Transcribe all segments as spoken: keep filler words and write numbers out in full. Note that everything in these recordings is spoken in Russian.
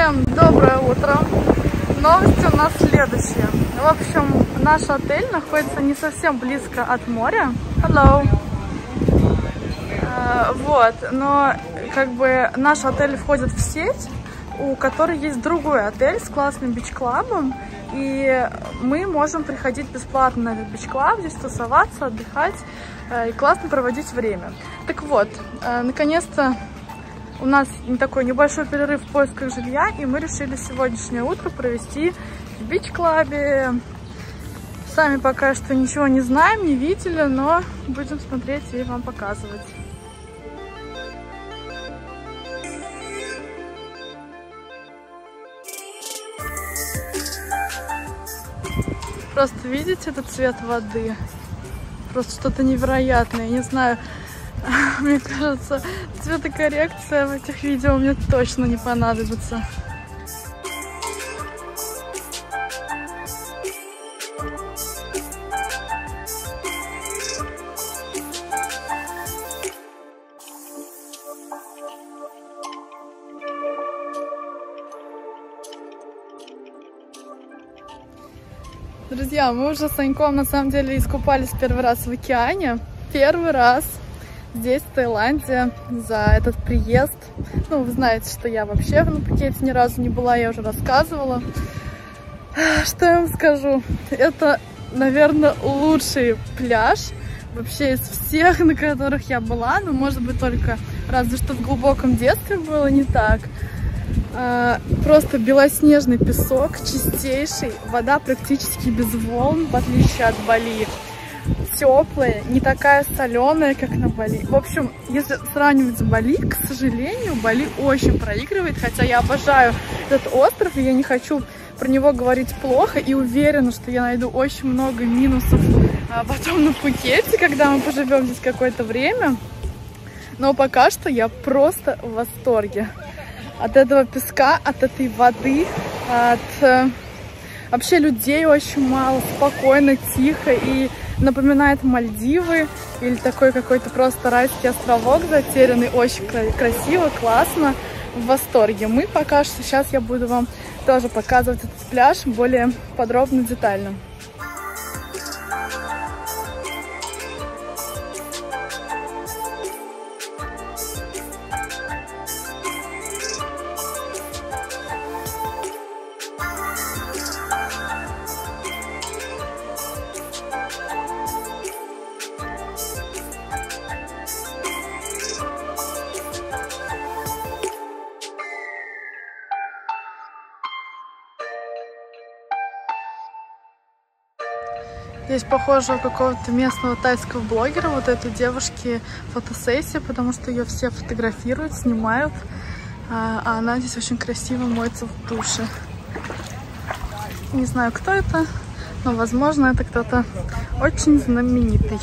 Всем доброе утро. Новости у нас следующие. В общем, наш отель находится не совсем близко от моря. Hello. Uh, вот, но как бы наш отель входит в сеть, у которой есть другой отель с классным бич-клабом. И мы можем приходить бесплатно на этот бич-клаб, здесь тусоваться, отдыхать и классно проводить время. Так вот, наконец-то у нас такой небольшой перерыв в поисках жилья, и мы решили сегодняшнее утро провести в бич-клабе. Сами пока что ничего не знаем, не видели, но будем смотреть и вам показывать. Просто видите этот цвет воды? Просто что-то невероятное. Я не знаю, мне кажется, цветокоррекция в этих видео мне точно не понадобится. Друзья, мы уже с Саньком на самом деле искупались первый раз в океане. Первый раз здесь, в Таиланде, за этот приезд. Ну, вы знаете, что я вообще на Пхукете ни разу не была, я уже рассказывала. Что я вам скажу? Это, наверное, лучший пляж вообще из всех, на которых я была. Ну, может быть, только разве что в глубоком детстве было не так. Просто белоснежный песок, чистейший, вода практически без волн, в отличие от Бали. Теплая, не такая соленая, как на Бали. В общем, если сравнивать с Бали, к сожалению, Бали очень проигрывает, хотя я обожаю этот остров, и я не хочу про него говорить плохо, и уверена, что я найду очень много минусов а потом на Пхукете, когда мы поживем здесь какое-то время. Но пока что я просто в восторге от этого песка, от этой воды, от э, вообще людей очень мало, спокойно, тихо, и напоминает Мальдивы или такой какой-то просто райский островок затерянный, очень красиво, классно, в восторге. Мы пока что, сейчас я буду вам тоже показывать этот пляж более подробно, детально. Здесь похоже у какого-то местного тайского блогера, вот этой девушки, фотосессия, потому что ее все фотографируют, снимают, а она здесь очень красиво моется в душе. Не знаю, кто это, но, возможно, это кто-то очень знаменитый.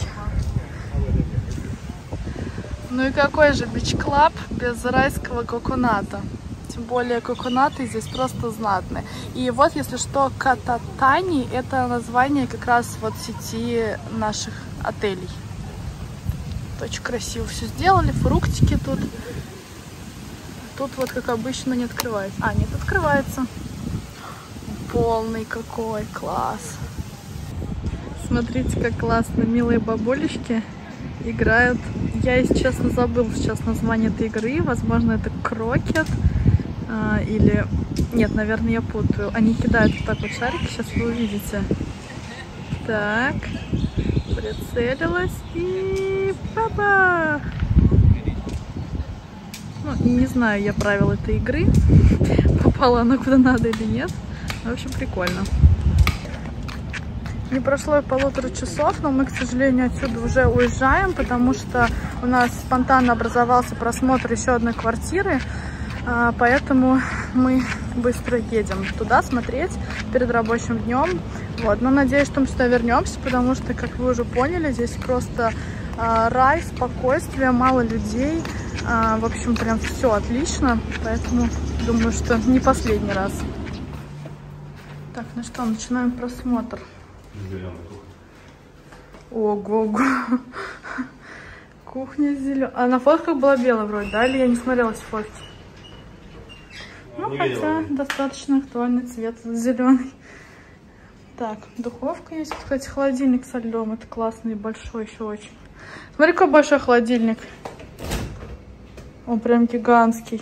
Ну и какой же бич-клаб без райского коконата? Тем более коконаты здесь просто знатные. И вот, если что, Кататани — это название как раз вот сети наших отелей. Очень красиво все сделали, фруктики тут. Тут вот, как обычно, не открывается. А, нет, открывается. Полный какой, класс. Смотрите, как классно, милые бабулечки играют. Я, если честно, забыла сейчас название этой игры. Возможно, это крокет. Или... Нет, наверное, я путаю. Они кидают вот так вот шарики, сейчас вы увидите. Так. Прицелилась и... Бабах! Ну, не знаю я правил этой игры. Попала она куда надо или нет. В общем, прикольно. Не прошло и полутора часов, но мы, к сожалению, отсюда уже уезжаем, потому что у нас спонтанно образовался просмотр еще одной квартиры. Поэтому мы быстро едем туда смотреть перед рабочим днем. Вот. Но надеюсь, что мы сюда вернемся, потому что, как вы уже поняли, здесь просто а, рай, спокойствие, мало людей. А, в общем, прям все отлично. Поэтому думаю, что не последний раз. Так, ну что, начинаем просмотр. Ого-го. Кухня зеленая. А на фотках была белая вроде, да? Или я не смотрела эти фотки? Ну, хотя достаточно актуальный цвет, зеленый. Так, духовка есть. Кстати, холодильник со льдом. Это классный, большой еще очень. Смотри, какой большой холодильник. Он прям гигантский.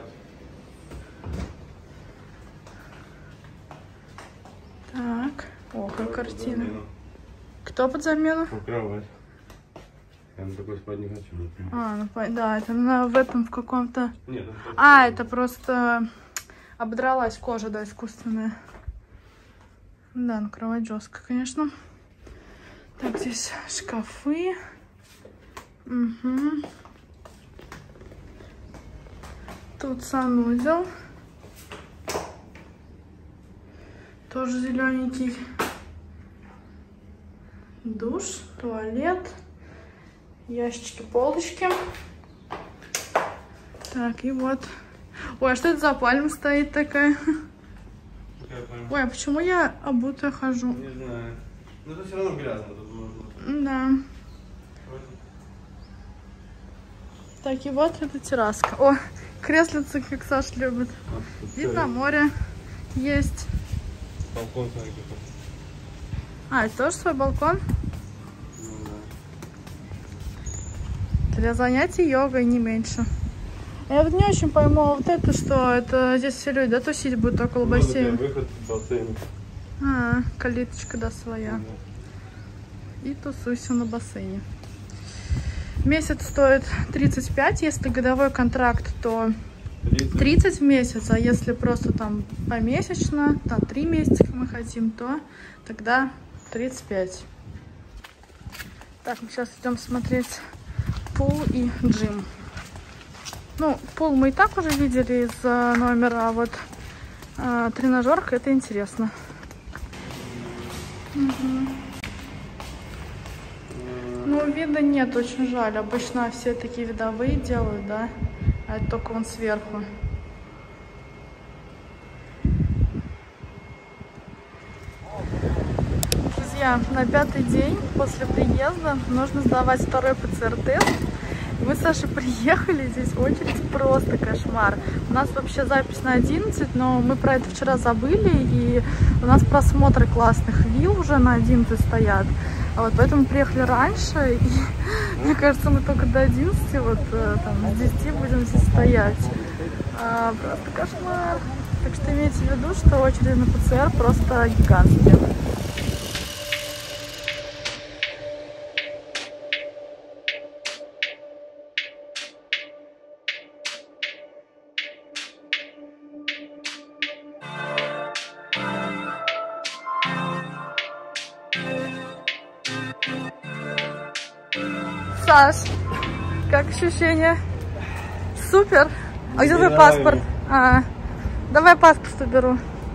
Так, о, какая картина. Кто под замену? Ну, кровать. Я на такой спать не хочу. Например. А, ну да, это на, в этом в каком-то... Нет, это А, это просто ободралась кожа, да, искусственная. Да, ну кровать жесткая, конечно. Так, здесь шкафы. Угу. Тут санузел. Тоже зелененький. Душ, туалет. Ящички, полочки. Так, и вот. Ой, а что это за пальма стоит такая? Ой, а почему я обутая хожу? Не знаю. Но это все равно грязно. Тут можно... Да. Так, и вот эта терраска. О, креслица, как Саша любит. А, вид на море есть. Балкон, смотри, какой. А, это тоже свой балкон? Ну, да. Для занятий йогой, не меньше. Я вот не очень пойму, вот это что? Это здесь все люди, да, тусить будут около ну, бассейна? Выход в бассейн. А, калиточка, да, своя. Ну, да. И тусуйся на бассейне. Месяц стоит тридцать пять, если годовой контракт, то тридцать в месяц, а если просто там помесячно, там три месяца, как мы хотим, то тогда тридцать пять. Так, мы сейчас идем смотреть пул и джим. Ну, пул мы и так уже видели из номера, а вот э, тренажерка, это интересно. Угу. Ну, вида нет, очень жаль. Обычно все такие видовые делают, да? А это только вон сверху. Друзья, на пятый день после приезда нужно сдавать второй ПЦР-тест. Мы с Сашей приехали, здесь очередь просто кошмар. У нас вообще запись на одиннадцать, но мы про это вчера забыли, и у нас просмотры классных вилл уже на одиннадцать стоят. А вот поэтому приехали раньше, и мне кажется, мы только до одиннадцати, вот там, с десяти будем здесь стоять. А, просто кошмар. Так что имейте в виду, что очереди на ПЦР просто гигантские. Саш, как ощущения? Супер! А где твой паспорт? А, давай паспорт уберу.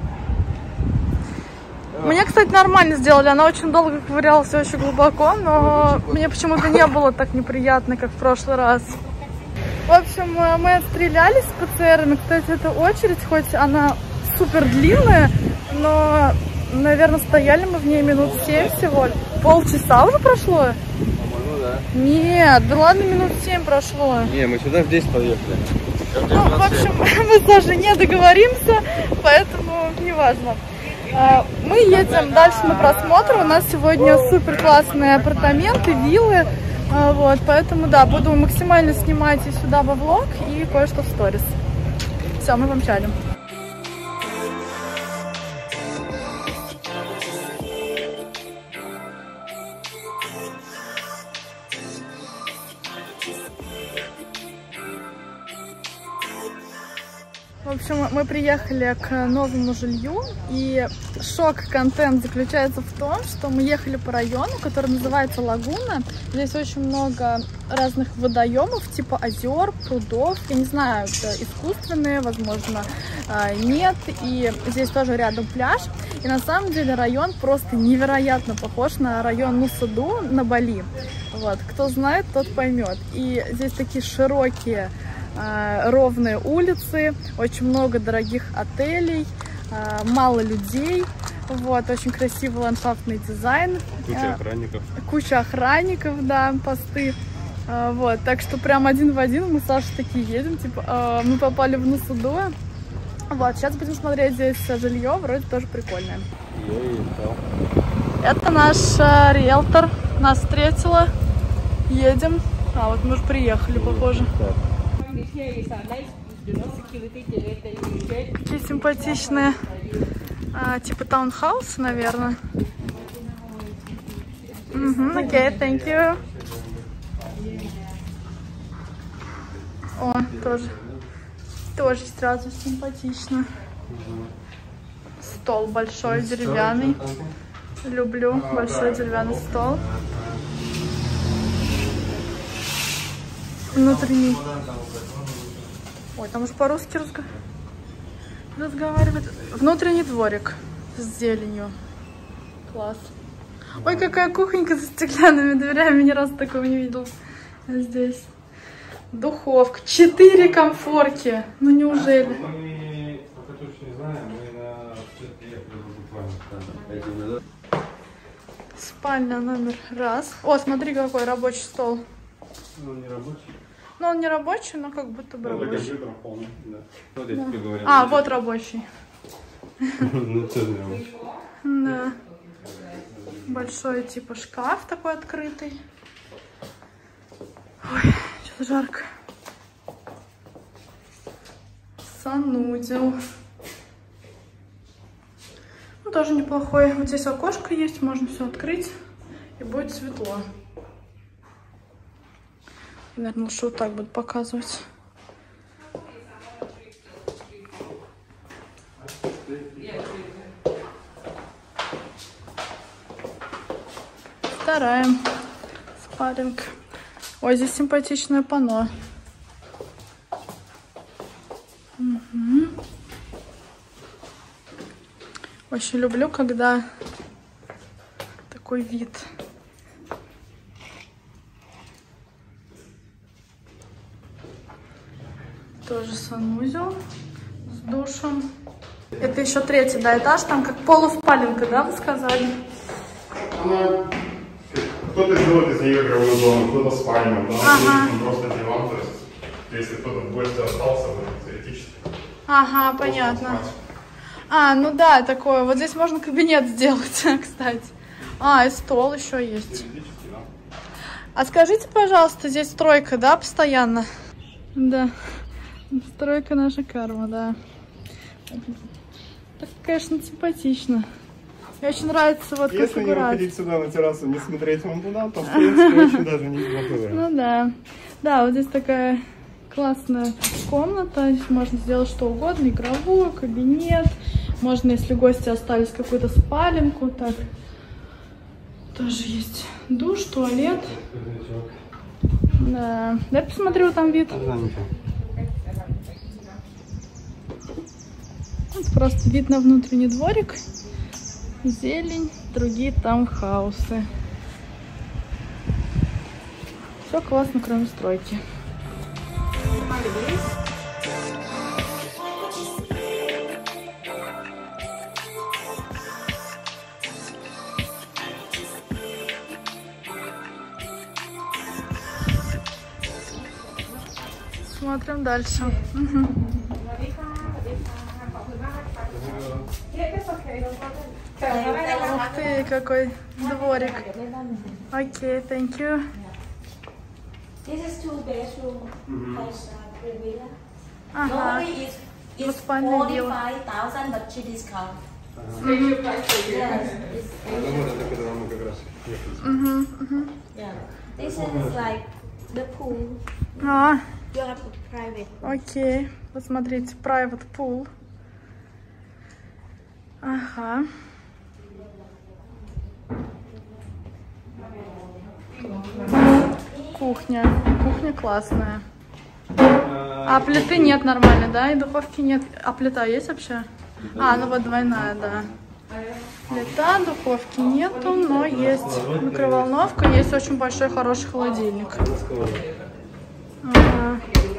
Мне, кстати, нормально сделали. Она очень долго ковырялась, очень глубоко, но мне почему-то не было так неприятно, как в прошлый раз. В общем, мы отстрелялись с ПЦРами. Кстати, эта очередь, хоть она супер длинная, но, наверное, стояли мы в ней минут семь всего. Полчаса уже прошло? Нет, да ладно, минут семь прошло. Не, мы сюда в десять подъехали. Ну, в общем, мы даже не договоримся, поэтому неважно. Мы едем дальше на просмотр. У нас сегодня супер классные апартаменты, виллы. Вот, поэтому, да, буду максимально снимать и сюда во влог, и кое-что в сторис. Все, мы помчали. В общем, мы приехали к новому жилью, и шок-контент заключается в том, что мы ехали по району, который называется Лагуна. Здесь очень много разных водоемов, типа озер, прудов. Я не знаю, это искусственные, возможно, нет. И здесь тоже рядом пляж. И на самом деле район просто невероятно похож на район Нуса-Ду на Бали. Вот. Кто знает, тот поймет. И здесь такие широкие ровные улицы, очень много дорогих отелей, мало людей, вот, очень красивый ландшафтный дизайн. Куча охранников. Куча охранников, да, посты. Вот, так что прям один в один мы с Сашей такие едем, типа, мы попали в Нуса-Ду, Вот, сейчас будем смотреть здесь жилье, вроде тоже прикольное. Это наш э, риэлтор, нас встретила, едем. А, вот мы уже приехали, похоже. Такие симпатичные, а, типа таунхаусы, наверное. Угу, окей, okay, thank you. О, тоже, тоже сразу симпатично. Стол большой, деревянный. Люблю большой деревянный стол. Внутренний. Ой, там уж по-русски разго... разговаривает. Внутренний дворик с зеленью. Класс. Ой, какая кухонька за стеклянными дверями. Ни разу такого не видел здесь. Духовка. Четыре комфорки. Ну неужели? Мы пока точно не знаем. Мы на буквально. Спальня номер раз. О, смотри, какой рабочий стол. Ну, он не рабочий. Ну, он не рабочий, но как будто бы Ну, рабочий. Вполне, да. Вот я тебе говорил. А, вот рабочий. Ну, тоже не рабочий. Да. Большой типа шкаф такой открытый. Ой, что-то жарко. Санузел. Ну, тоже неплохой. Вот здесь окошко есть, можно все открыть, и будет светло. Наверное, лучше вот так буду показывать. Вторая спарринг. Ой, здесь симпатичное панно. Угу. Очень люблю, когда такой вид. Тоже санузел с душем. Это еще третий, да, этаж, там как полуспаленка, да, вы сказали? Она... Кто-то делает из нее игровую зону, кто-то спальню, да, ага. Просто диван, то есть если кто-то в гости остался, то теоретически. Ага, понятно. А, ну да, такое. Вот здесь можно кабинет сделать, кстати. А, и стол еще есть. Да. А скажите, пожалуйста, здесь стройка, да, постоянно? Да. Стройка наша карма, да. Так, конечно, симпатично. Мне очень нравится вот если не выходить сюда на террасу, не смотреть вон туда, то в принципе очень даже не плохой. Ну да. Да, вот здесь такая классная комната. Здесь можно сделать что угодно. Игровую, кабинет. Можно, если гости остались, какую-то спаленку. Так. Тоже есть душ, туалет. Да. Дай посмотрю, там вид. Вот просто вид на внутренний дворик. Зелень, другие таунхаусы. Все классно, кроме стройки. Смотрим дальше. Угу. Ух ты, какой дворик. Окей, okay, thank you. This is two bedroom. Plus uh, villa. Ага. Normally it's it's Двуспальная вилла. forty-five thousand, but she discount. Угу. Yes. It's, Угу, угу. yeah. This is like the pool. А, You have a private. окей. Посмотрите, private pool. Ага. Кухня. Кухня классная. А плиты нет нормально, да? И духовки нет. А плита есть вообще? А, ну вот двойная, да. Плита, духовки нету, но есть микроволновка, есть очень большой хороший холодильник. Ага.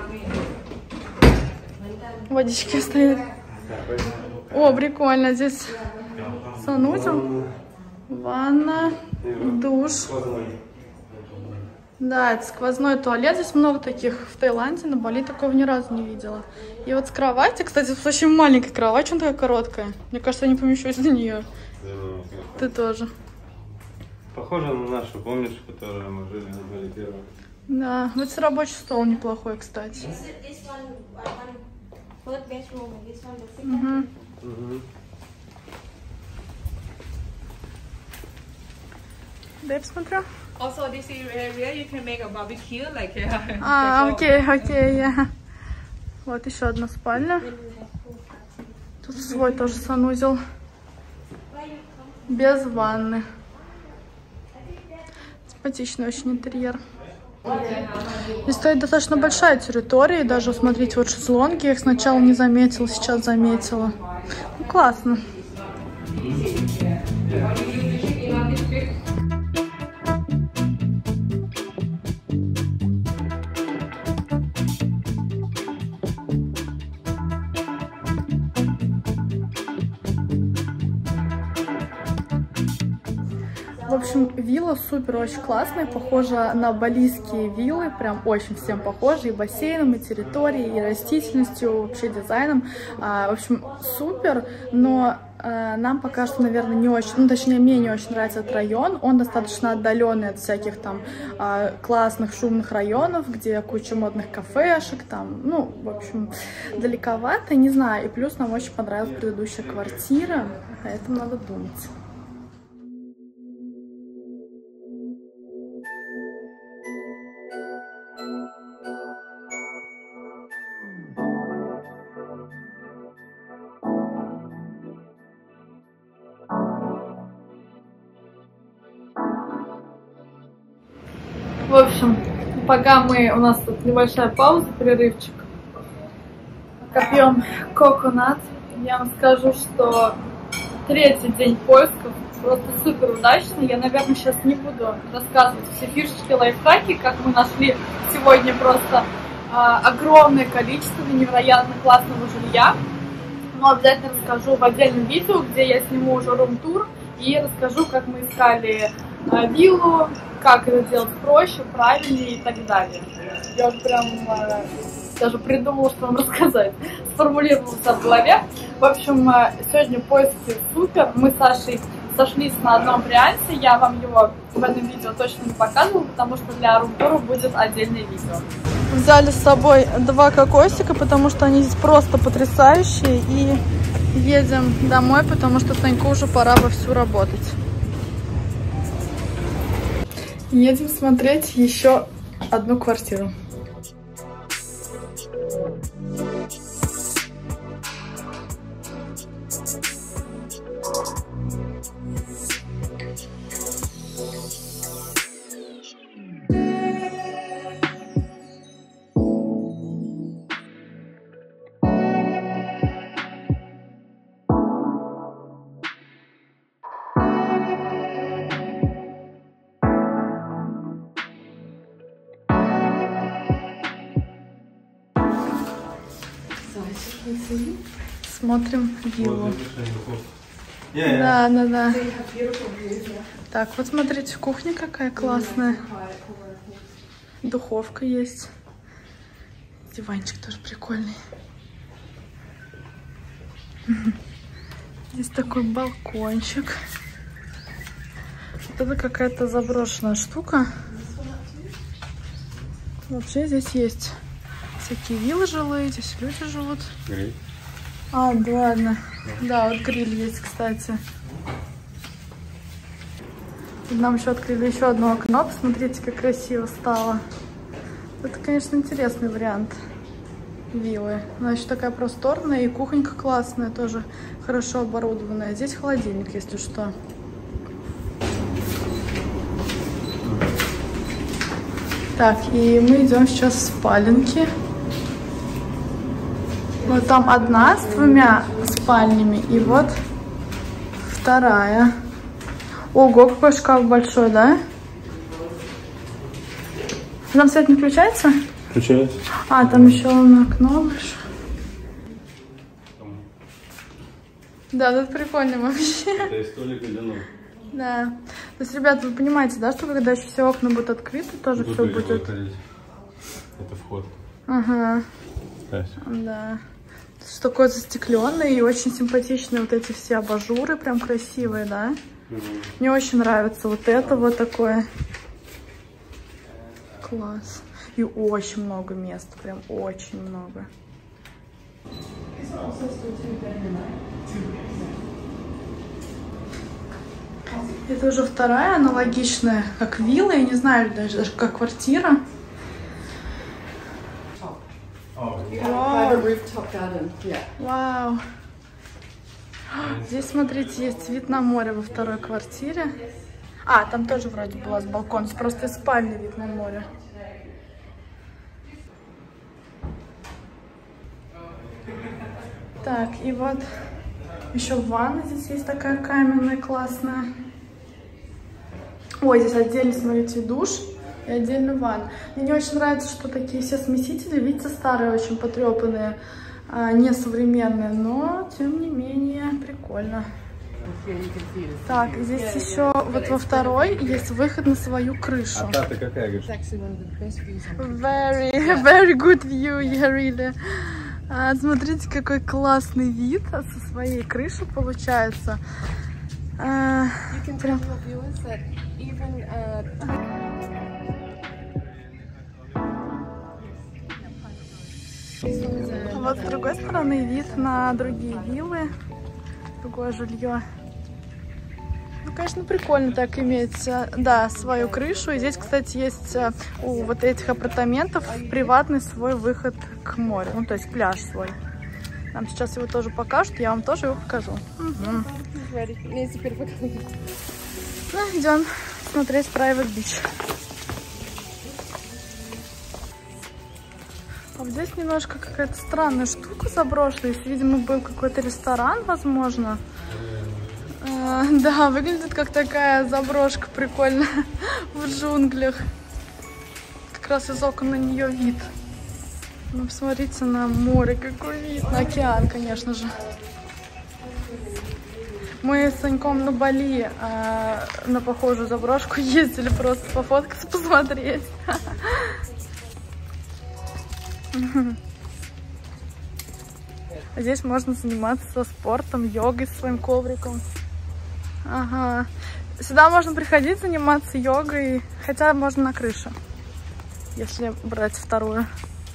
Водички стоят. О, прикольно, здесь санузел, ванна, душ. Да, это сквозной туалет. Здесь много таких в Таиланде, на Бали такого ни разу не видела. И вот с кровати, кстати, это очень маленькая кровать, он такая короткая. Мне кажется, я не помещусь на нее. Ты тоже. Похоже на нашу, помнишь, в которой мы жили на Бали первой? Да, вот рабочий стол неплохой, кстати. Угу. Угу. Да, я посмотрю. Also, this area you can make a barbecue, like uh, А, окей, окей, я. Вот еще одна спальня. Тут свой тоже санузел. Без ванны. Симпатичный очень интерьер. Здесь стоит достаточно большая территория. И даже, смотрите, вот шезлонги. Я их сначала не заметила, сейчас заметила. Ну, классно. В общем, вилла супер, очень классная, похожа на балийские виллы, прям очень всем похожа, и бассейном, и территорией, и растительностью, вообще дизайном. А, в общем, супер, но а, нам пока что, наверное, не очень, ну, точнее, мне не очень нравится этот район, он достаточно отдаленный от всяких там а, классных шумных районов, где куча модных кафешек, там, ну, в общем, далековато, не знаю, и плюс нам очень понравилась предыдущая квартира, поэтому надо думать. В общем, пока мы, у нас тут небольшая пауза, перерывчик, пока пьем коконат, я вам скажу, что третий день поисков просто супер удачный. Я, наверное, сейчас не буду рассказывать все фишечки, лайфхаки, как мы нашли сегодня просто а, огромное количество невероятно классного жилья. Но обязательно расскажу в отдельном видео, где я сниму уже рум-тур и расскажу, как мы искали а, виллу, как это делать проще, правильнее и так далее. Я уже прям э, даже придумала, что вам рассказать. Сформулировала это в голове. В общем, э, сегодня поиски супер. Мы с Сашей сошлись на одном варианте. Я вам его в этом видео точно не показывала, потому что для рум-тура будет отдельное видео. Взяли с собой два кокосика, потому что они здесь просто потрясающие. И едем домой, потому что Саньку уже пора вовсю работать. Едем смотреть еще одну квартиру. Смотрим виллу. Yeah, да, да, да. Так, вот смотрите, кухня какая классная. Духовка есть. Диванчик тоже прикольный. Здесь такой балкончик. Вот это какая-то заброшенная штука. Вообще здесь есть всякие виллы жилые, здесь люди живут. Гриль. А, да ладно. Да, вот гриль есть, кстати. Нам еще открыли еще одно окно. Посмотрите, как красиво стало. Это, конечно, интересный вариант виллы. Она еще такая просторная, и кухонька классная, тоже хорошо оборудованная. Здесь холодильник, если что. Так, и мы идем сейчас в спаленки. Вот там одна с двумя спальнями, и вот вторая. Ого, какой шкаф большой, да? Там свет не включается? Включается. А, там еще на окно большое. Да, тут прикольно вообще. Это из столика для ног. Да. То есть, ребята, вы понимаете, да, что когда еще все окна будут открыты, тоже Буду все будет. выходить. Это вход. Ага. Здесь. Да. Что такое застекленное и очень симпатичные вот эти все абажуры, прям красивые, да? Mm-hmm. Мне очень нравится вот это вот такое. Класс. И очень много места, прям очень много. Это уже вторая, аналогичная, как вилла, я не знаю, даже, даже как квартира. Вау. Вау. Здесь, смотрите, есть вид на море во второй квартире. А, там тоже вроде была с балкона, просто из спальни вид на море. Так, и вот еще ванна здесь есть такая каменная, классная. Ой, здесь отдельно, смотрите, душ и отдельно ванна. Мне не очень нравится, что такие все смесители, видите, старые, очень потрепанные, а, несовременные, но, тем не менее, прикольно. Так, здесь еще вот во второй есть выход на свою крышу. А та-то какая, говоришь? Very, very good view, yeah, really. А, смотрите, какой классный вид со своей крыши получается. А, прям... Вот с другой стороны вид на другие виллы, другое жилье. Ну, конечно, прикольно так иметь, да, свою крышу. И здесь, кстати, есть у вот этих апартаментов приватный свой выход к морю, ну, то есть пляж свой. Нам сейчас его тоже покажут, я вам тоже его покажу. Угу. Ну, идем смотреть Private Beach. А вот здесь немножко какая-то странная штука заброшенная. Здесь, видимо, был какой-то ресторан, возможно. А, да, выглядит как такая заброшка прикольная в джунглях. Как раз из окон на нее вид. Ну, посмотрите на море, какой вид. На океан, конечно же. Мы с Саньком на Бали а, на похожую заброшку ездили просто пофоткаться, посмотреть. Здесь можно заниматься спортом, йогой с своим ковриком. Ага. Сюда можно приходить, заниматься йогой, хотя можно на крыше, если брать вторую.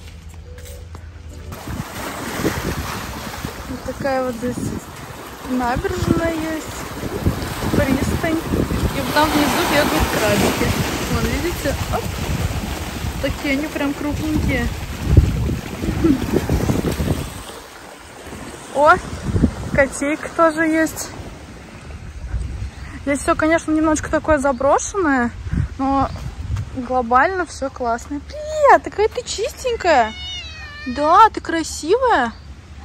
Вот такая вот здесь набережная есть, пристань. И вот там внизу бегают крабики. Вон, видите? Оп. Такие они прям крупненькие. О, котейка тоже есть. Здесь все, конечно, немножко такое заброшенное, но глобально все классно. Привет, такая ты чистенькая. Да, ты красивая.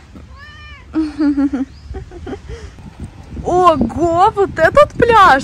Ого, вот этот пляж.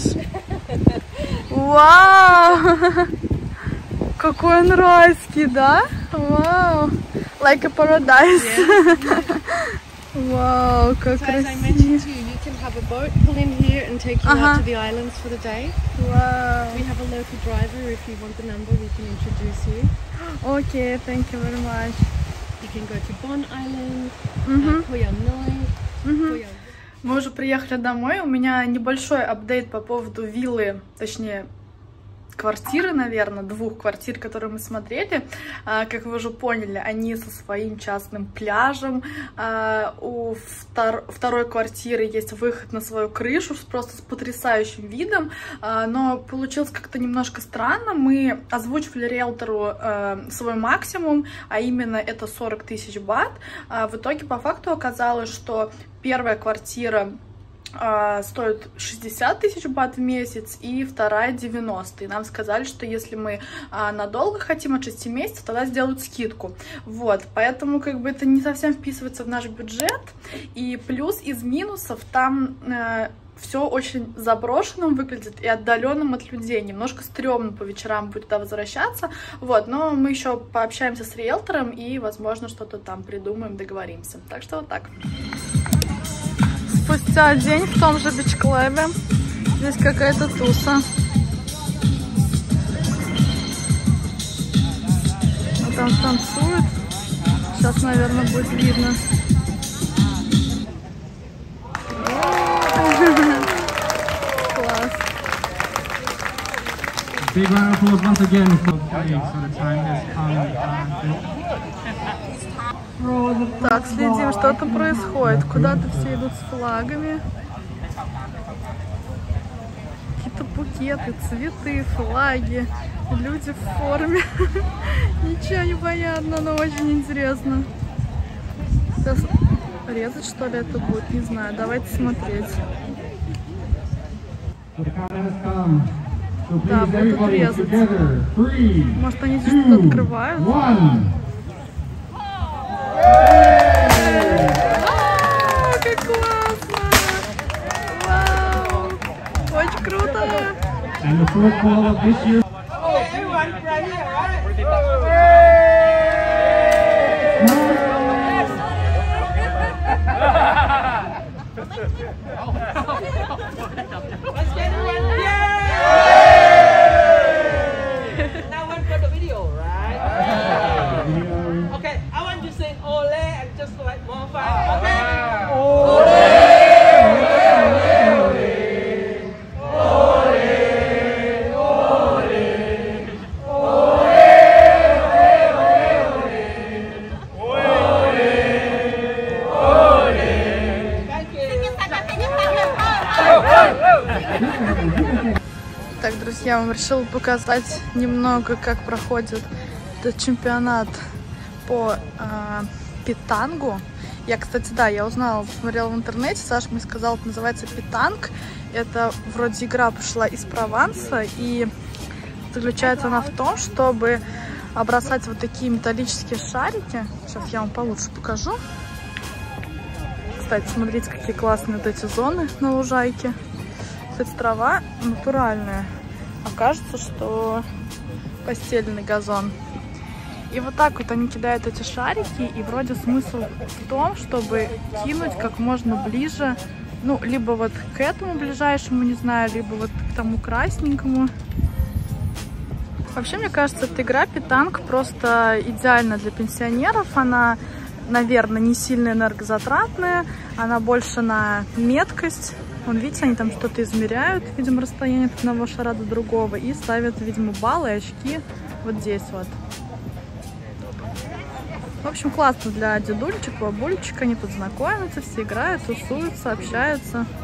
Вау. Какой он райский, да? Вау. Like a paradise. Yeah. Вау, как so красиво. As I mentioned to you, you can have a boat pull in here and take you uh-huh. out to the islands for the day. Wow. We have a local driver. If you want the number, we can introduce you. Okay, thank you very much. You can go to Bon Island, Mm-hmm. uh, Koh Yanoi, Mm-hmm. Koh Yan- Мы уже приехали домой. У меня небольшой апдейт по поводу виллы, точнее, квартиры, наверное, двух квартир, которые мы смотрели. А, как вы уже поняли, они со своим частным пляжем. А, у втор второй квартиры есть выход на свою крышу, просто с потрясающим видом. А, но получилось как-то немножко странно. Мы озвучивали риэлтору а, свой максимум, а именно это сорок тысяч бат. А, в итоге по факту оказалось, что первая квартира стоит шестьдесят тысяч бат в месяц, и вторая девяносто. И нам сказали, что если мы а, надолго хотим, от шести месяцев, тогда сделают скидку. Вот, поэтому как бы это не совсем вписывается в наш бюджет. И плюс из минусов там а, все очень заброшенным выглядит и отдаленным от людей. Немножко стрёмно по вечерам будет туда возвращаться. Вот, но мы еще пообщаемся с риэлтором и, возможно, что-то там придумаем, договоримся. Так что вот так. Спустя день в том же бич-клабе. Здесь какая-то туса. там танцуют. Сейчас, наверное, будет видно. Класс. Big round of applause once again for playing, so the time has come. Так, следим, что там происходит. Куда-то все идут с флагами. Какие-то букеты, цветы, флаги. Люди в форме. Ничего не понятно, но очень интересно. Сейчас резать, что ли, это будет? Не знаю. Давайте смотреть. Да, будут резать. Может, они что-то открывают? Вау, как классно! Вау! Очень круто! Now one for the video, right? Okay, I want you to sing ole and just like more fun. Okay? Ole! Так, друзья, я вам решила показать немного, как проходит этот чемпионат по э, питангу. Я, кстати, да, я узнала, смотрела в интернете, Саша мне сказал, это называется питанг. Это вроде игра пошла из Прованса, и заключается она в том, чтобы бросать вот такие металлические шарики. Сейчас я вам получше покажу. Кстати, смотрите, какие классные вот эти зоны на лужайке. Кстати, трава натуральная. А кажется, что постеленный газон. И вот так вот они кидают эти шарики. И вроде смысл в том, чтобы кинуть как можно ближе. Ну, либо вот к этому ближайшему, не знаю, либо вот к тому красненькому. Вообще, мне кажется, эта игра питанг просто идеальна для пенсионеров. Она, наверное, не сильно энергозатратная. Она больше на меткость. Вон, видите, они там что-то измеряют, видимо, расстояние от одного шара до другого, и ставят, видимо, баллы и очки вот здесь вот. В общем, классно для дедульчик, бабулечек, они тут знакомятся, все играют, тусуются, общаются.